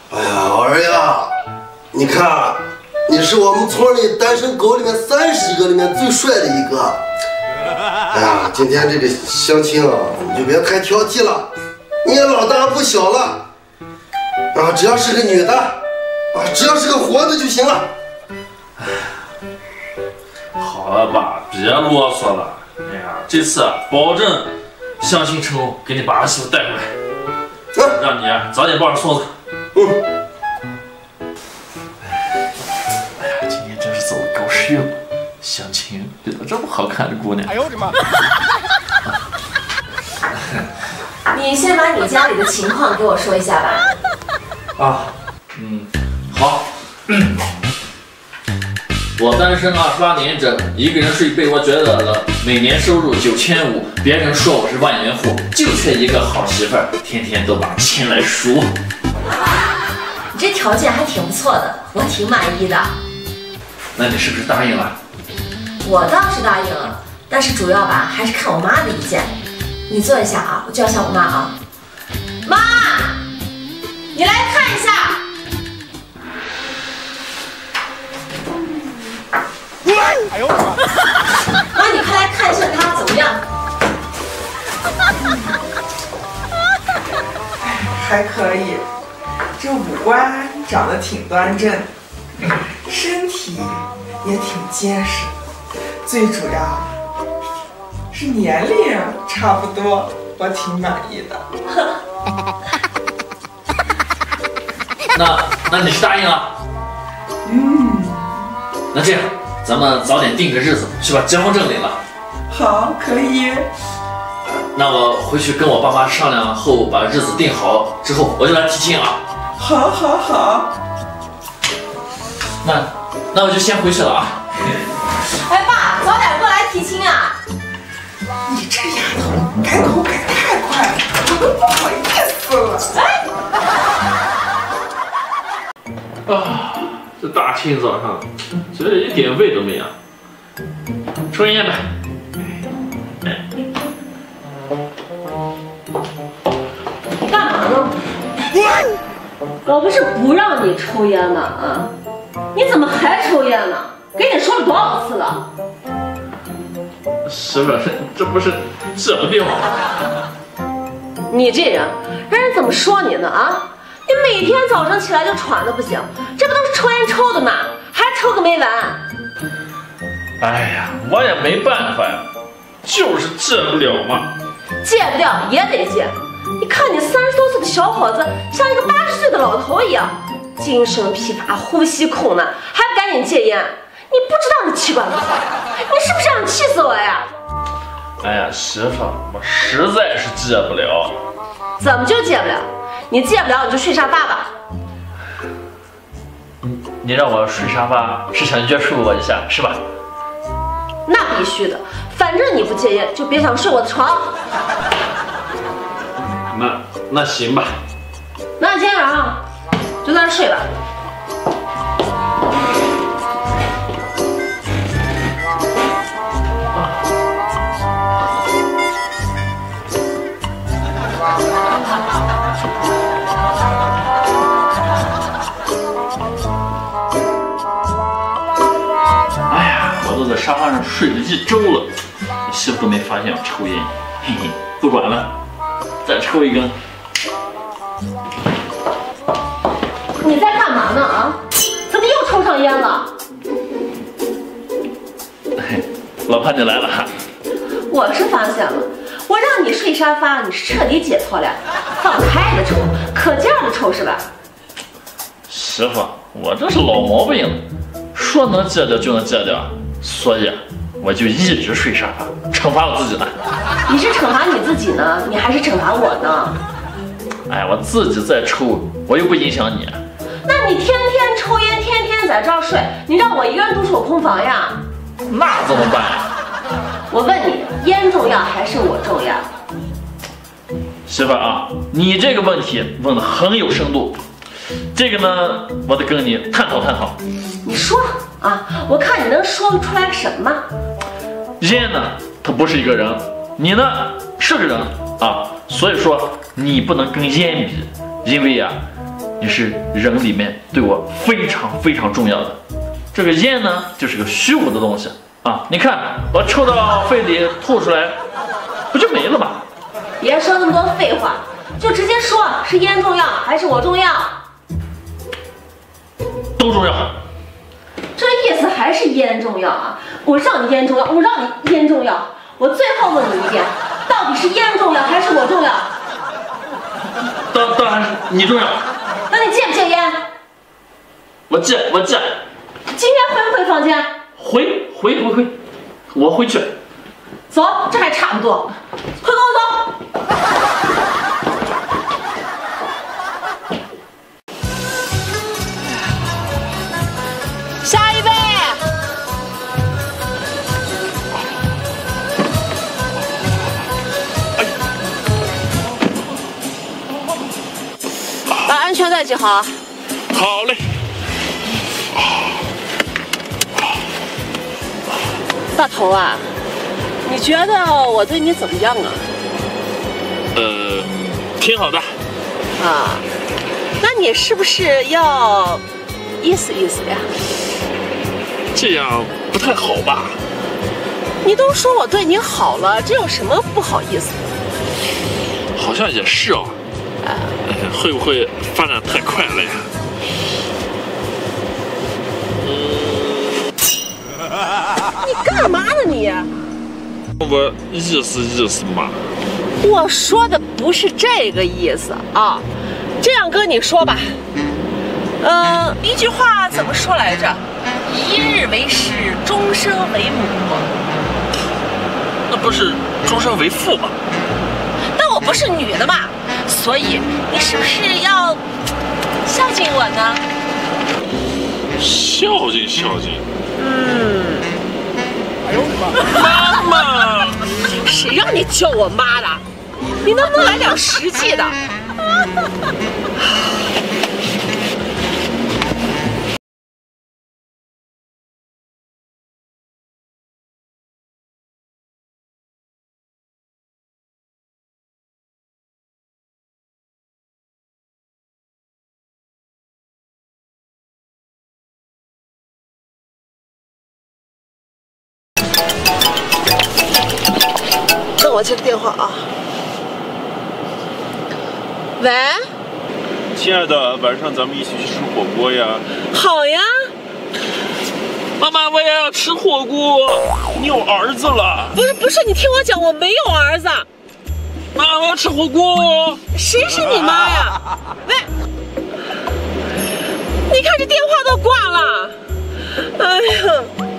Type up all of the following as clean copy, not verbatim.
哎呀，儿呀，你看，你是我们村里单身狗里面30个里面最帅的一个。哎呀，今天这个相亲啊，你就别太挑剔了，你也老大不小了啊，只要是个女的啊，只要是个活的就行了。 好了吧，别啰嗦了。哎呀，这次保证相亲成功，给你把儿媳妇带回来，让你早点抱上孙子。哎呀，今天真是走了狗屎运，相亲遇到这么好看的姑娘。哎呦我的妈！ 你先把你家里的情况给我说一下吧。 好。我单身28年整，一个人睡被窝觉得冷，每年收入9500，别人说我是万元户，就缺一个好媳妇儿，天天都把钱来数。 你这条件还挺不错的，我挺满意的。 那你是不是答应了？ 我倒是答应了，但是主要吧还是看我妈的意见。你坐一下啊，我叫一下我妈啊。妈，你来看一下。 哎呦我的妈！ 妈，你快来看一下他怎么样？ 还可以，这五官长得挺端正，身体也挺结实，最主要是年龄差不多，我挺满意的。 那你是答应了？那这样，咱们早点定个日子，去把结婚证领了。 好，可以。 那我回去跟我爸妈商量后，把日子定好之后，我就来提亲啊。 好，好，好。 那我就先回去了啊。 哎，爸，早点过来提亲啊！ 你这丫头改口改太快了，我都不好意思了。 啊，这大清早上，觉得一点味都没有。抽根烟呗。 干嘛呢？我不是不让你抽烟吗？啊，你怎么还抽烟呢？给你说了多少次了？ 媳妇儿，这不是治了病吗？ 你这人，人怎么说你呢？啊，你每天早上起来就喘的不行，这不都是抽烟抽的吗？还抽个没完！ 哎呀，我也没办法呀，就是戒不了嘛。 戒不掉也得戒。你看你30多岁的小伙子，像一个80岁的老头一样，精神疲乏，呼吸困难，还不赶紧戒烟？你不知道你器官不好，你是不是想气死我呀？ 哎呀，媳妇，我实在是戒不了。 怎么就戒不了？你戒不了你就睡沙发吧。 你让我睡沙发是想约束我一下是吧？ 那必须的，反正你不戒烟，就别想睡我的床。 那行吧。 那今天晚上就在这睡吧。 哎呀，我都在沙发上睡了1周了，我媳妇都没发现我抽烟，嘿嘿，不管了，再抽一根。 你在干嘛呢？啊？怎么又抽上烟了？ 老婆你来了。 我是发现了，我让你睡沙发，你是彻底解脱了，放开的抽，可劲儿的抽是吧？ 媳妇，我这是老毛病了，说能戒掉就能戒掉，所以我就一直睡沙发，惩罚我自己呢。 你是惩罚你自己呢，你还是惩罚我呢？ 哎，我自己在抽，我又不影响你。 那你天天抽烟，天天在这儿睡，你让我一个人独守空房呀？ 那怎么办呀？ 我问你，烟重要还是我重要？ 媳妇儿啊，你这个问题问得很有深度，这个呢，我得跟你探讨探讨。 你说啊，我看你能说得出来什么？ 烟呢，它不是一个人，你呢是个人啊，所以说你不能跟烟比，因为呀， 你是人里面对我非常非常重要的。这个烟呢，就是个虚无的东西啊！你看，我抽到肺里吐出来，不就没了吗？ 别说那么多废话，就直接说是烟重要还是我重要？ 都重要。 这意思还是烟重要啊！我让你烟重要，我让你烟重要。我最后问你一遍，到底是烟重要还是我重要？ 当然是你重要。 那你戒不戒烟？ 我戒。 今天回不回房间？ 回，我回去。 走，这还差不多。快跟我走。下一位。把安全带系好。 好嘞。 大头啊，你觉得我对你怎么样啊？ 挺好的。 啊，那你是不是要意思意思呀？ 这样不太好吧？ 你都说我对你好了，这有什么不好意思？ 好像也是哦。会不会发展太快了呀？ 你干嘛呢你？ 我意思嘛。 我说的不是这个意思啊。这样跟你说吧，一句话怎么说来着？一日为师，终身为母。 那不是终身为父吗？ 但我不是女的嘛，所以你是不是要孝敬我呢？ 孝敬。 哎呦我的妈！ 妈妈， 谁让你叫我妈的？你能不能来点实际的？等我接个电话啊。喂， 亲爱的，晚上咱们一起去吃火锅呀。 好呀。 妈妈，我也要吃火锅。你有儿子了？ 不是，你听我讲，我没有儿子。 妈，我要吃火锅。 谁是你妈呀？喂，你看这电话都挂了。哎呀。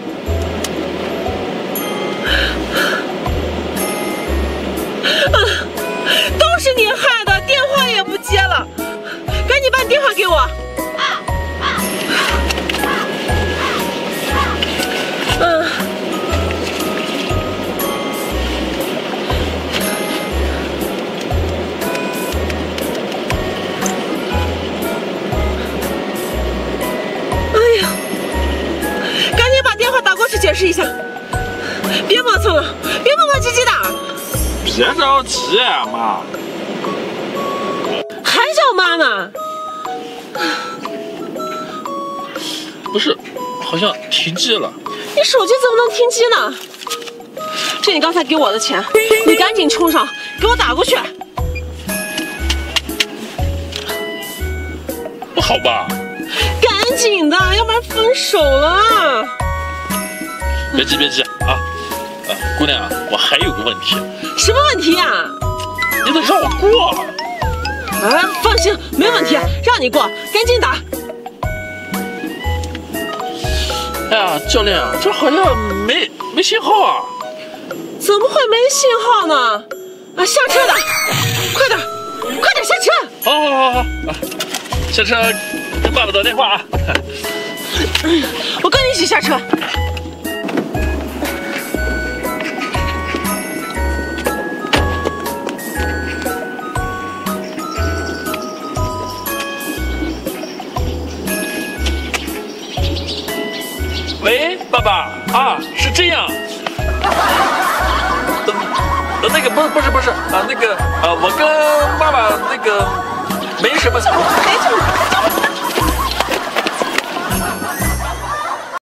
都是你害的，电话也不接了，赶紧把你电话给我。哎呀，赶紧把电话打过去解释一下，别磨蹭了，别磨磨唧唧的。 别着急啊，妈。 还叫妈呢？ 不是，好像停机了。 你手机怎么能停机呢？这你刚才给我的钱，你赶紧充上，给我打过去。 不好吧？ 赶紧的，要不然分手了。 别急啊！姑娘，我还有个问题。 什么问题呀？ 你得让我过。 放心，没问题，让你过，赶紧打。 哎呀，教练啊，这好像没信号啊。 怎么会没信号呢？下车的，快点下车。 好，下车跟爸爸打电话啊。 我跟你一起下车。 喂，爸爸啊，是这样。那个不是啊，那个我跟爸爸那个没什么。 没什么。